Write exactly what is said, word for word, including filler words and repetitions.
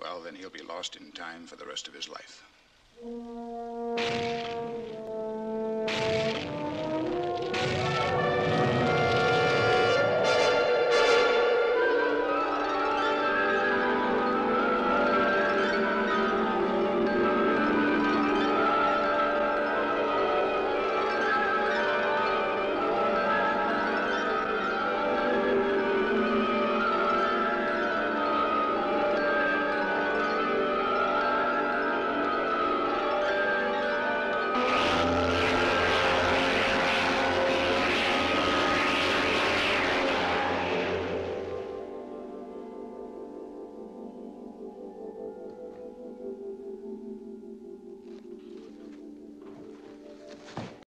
well, then he'll be lost in time for the rest of his life.